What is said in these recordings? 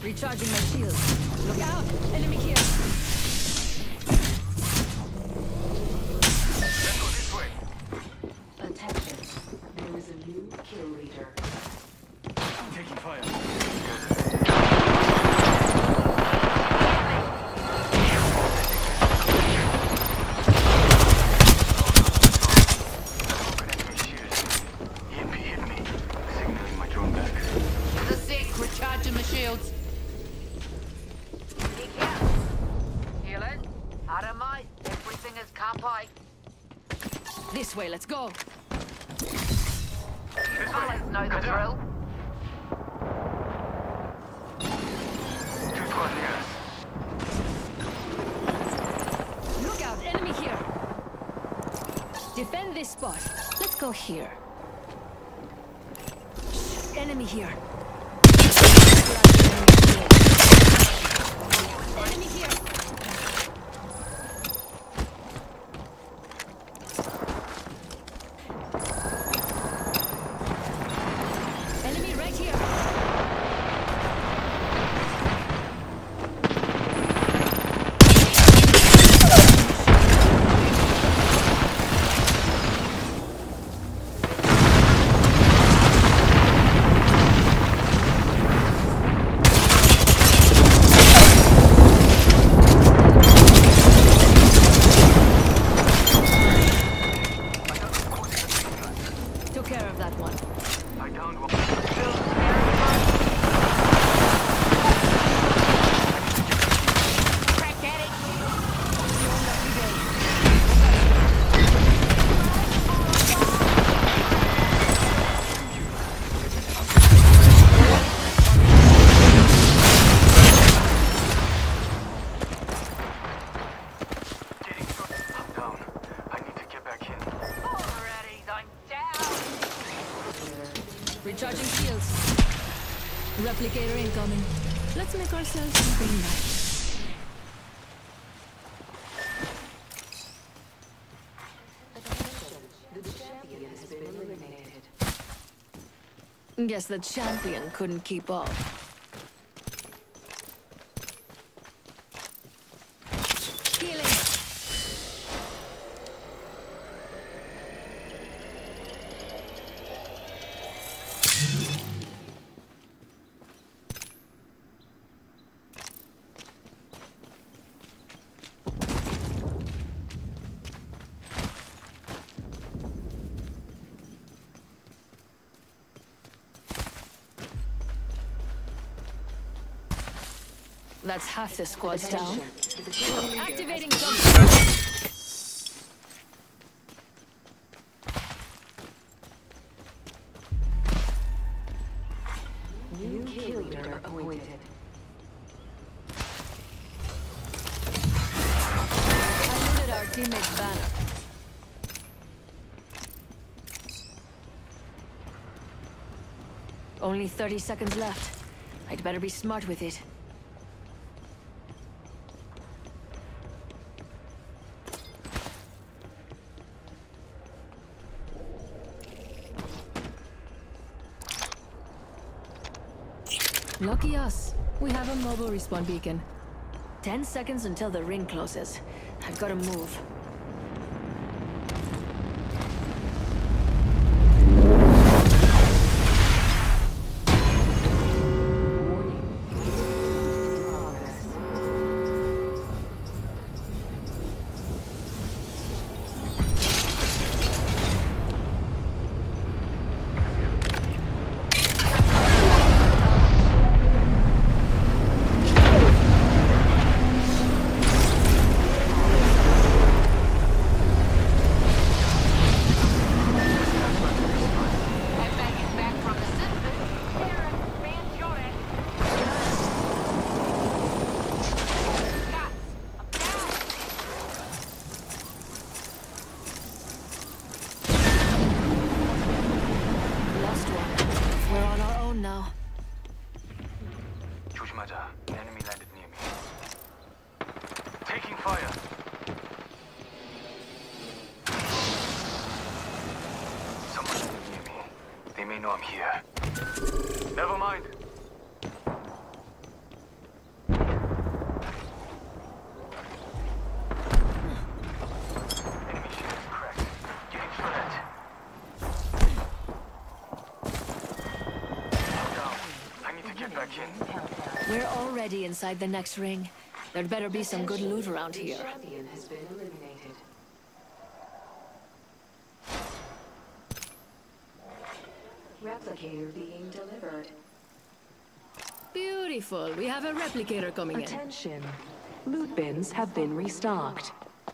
Recharging my shields. Look out! Enemy here! Let's go this way. Attention. There is a new kill leader. Taking fire. EMP hit me. Signaling my drone back. The sick, recharging my shields. Healing. Out of might. Everything is copy. This way, let's go! This way. Know the drill. Two squads near us. Look out! Enemy here! Defend this spot. Let's go here. Enemy here. Enemy here. Enemy right here. Took care of that one. I downed one. Crack at it. Getting through. I'm down. I need to get back in. Already, I'm down. Recharging shields. Replicator incoming. Let's make ourselves something nice. The champion has been eliminated. Guess the champion couldn't keep up. Healing. That's half the squad's down. Attention. The kill leader Activating has jump. new kill leader appointed. I looted our teammate's banner. Only 30 seconds left. I'd better be smart with it. Lucky us. We have a mobile respawn beacon. 10 seconds until the ring closes. I've got to move. 조심하자. An enemy landed near me. Taking fire. Someone landed near me. They may know I'm here. Never mind. need to get back in. We're already inside the next ring. There'd better be some good loot around The here. champion has been eliminated. Replicator being delivered. Beautiful. We have a replicator coming in. Attention. Loot bins have been restocked.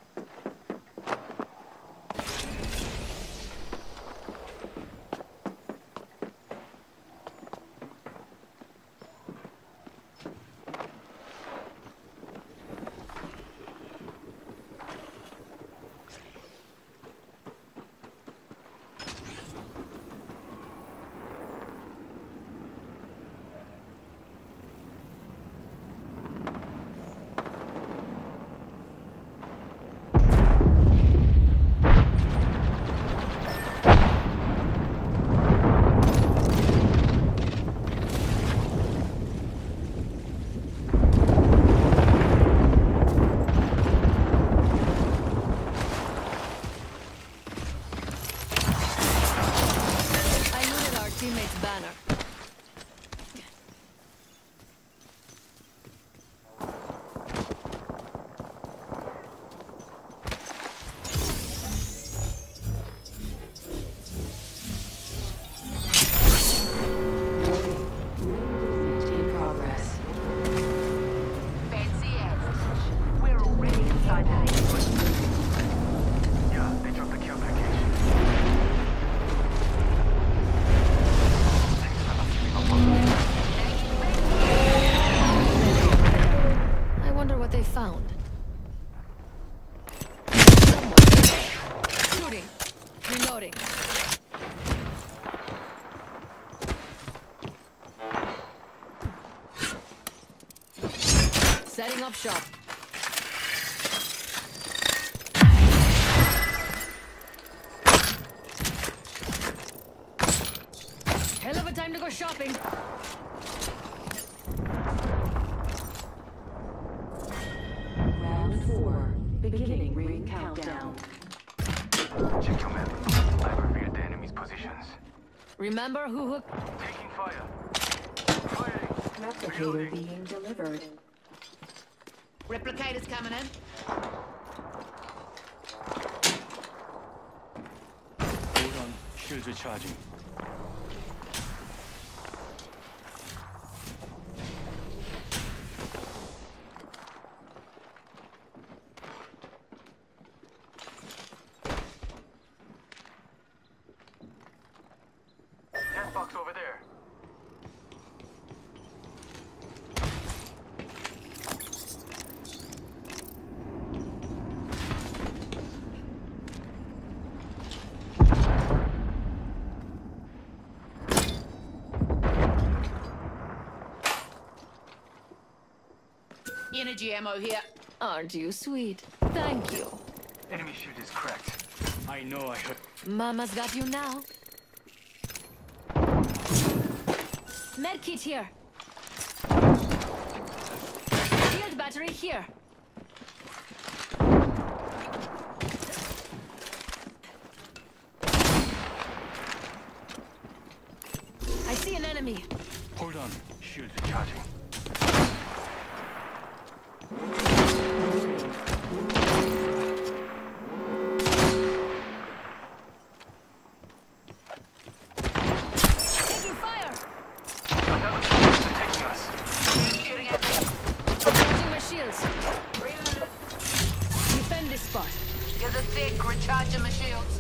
Teammate's banner. In progress. Fancy ass. We're already inside the ring. Yeah, they dropped the kill package. I wonder what they found. Shooting. Reloading. Setting up shop. Hell of a time to go shopping. Round 4. Beginning ring countdown. Check your map. I've revealed the enemy's positions. Remember who hooked? Taking fire. Firing. Replicator being delivered. Replicators coming in. Hold on. Shields recharging. Gas box over there. Energy ammo here. Aren't you sweet? Thank you. Enemy shield is cracked. I know I heard. Mama's got you now. Medkit here. Shield battery here. I see an enemy. Hold on. Shield recharging. Taking fire. Another soldier is taking us. Shooting at me. Charging my shields. Defend this spot. Here's a thick, recharging my shields.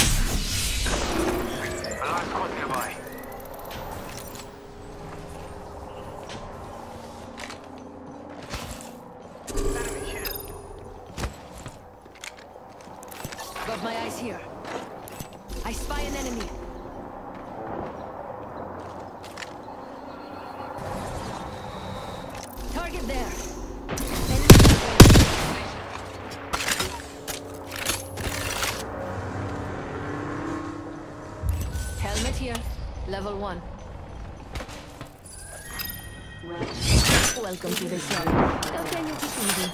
Alarm squad nearby. Enemy here. Got my eyes here. I spy an enemy. Target there. Helmet here. Level 1. Welcome to the show. Okay, make it easy.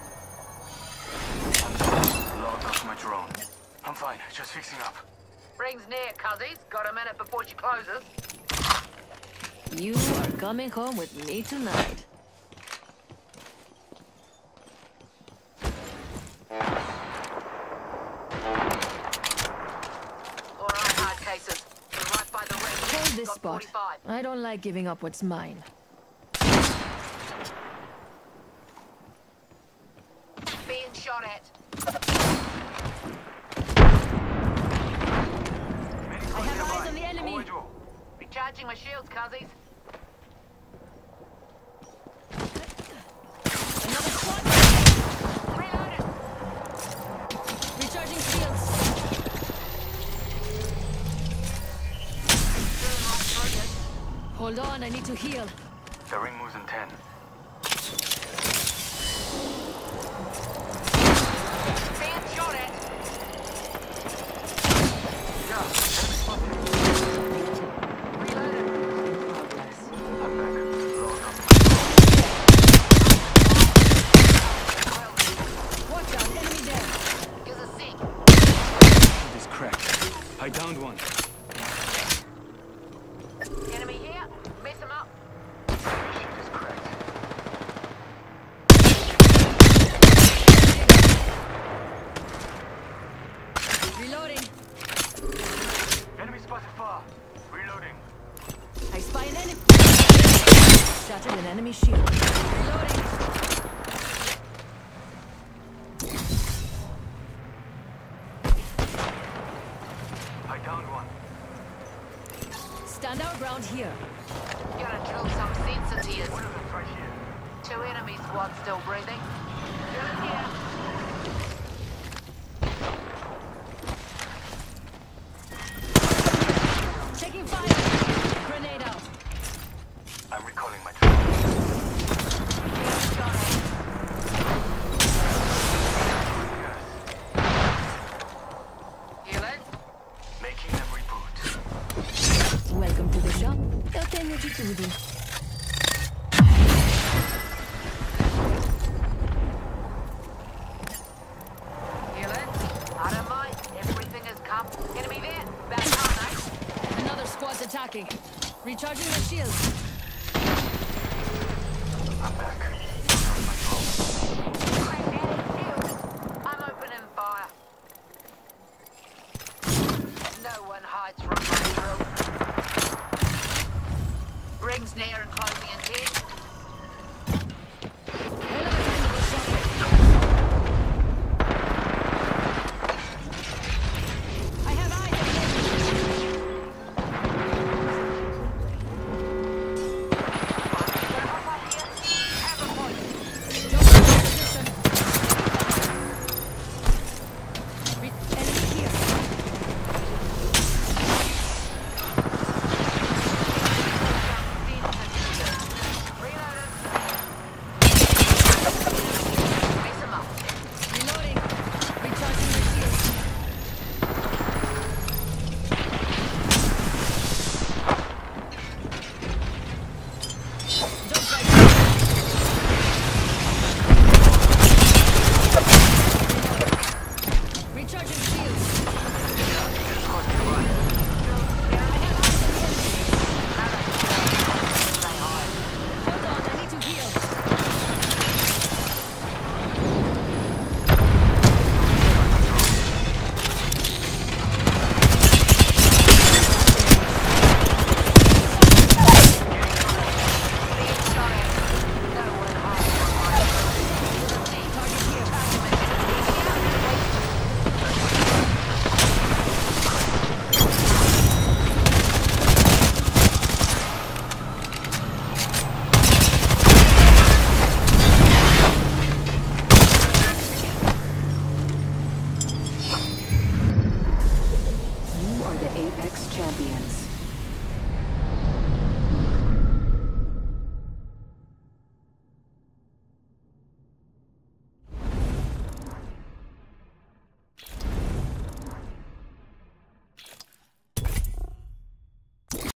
Logged off my drone. I'm fine. Just fixing up. ring's near, cuzzies. Got a minute before she closes. You are coming home with me tonight. All right, hard cases. We're right by the ring. Hold this Got spot. 45. I don't like giving up what's mine. Being shot at. I have eyes on the enemy. Recharging my shields, cuzzies. Another squad. Reloaded. Recharging shields. Hold on, I need to heal. The ring moves in 10. Being shot at. Yeah, enemy spotted. Reloaded. I'm back. Watch out, enemy there. Gives a sec. It is cracked. I downed one. Enemy here. Mess him up. Shield is cracked. Reloading. Enemy spotted far. Reloading. I spy an enemy. Shattered an enemy shield. Reloading. I downed one. Stand our ground here. Gotta drill some sense into you. One of them's right here. 2 enemy squads still breathing. Drilling here. Taking fire. Grenade out. I'm recalling my trap. Being shot at. Healing. Making them reboot. Welcome to the shop. Eu tenho de tudo. Healing. Out of might. Everything has come. Enemy there. Back on, eh? Another squad's attacking. Recharging my shields. I'm back. Crack that shield. I'm opening fire. No one hides from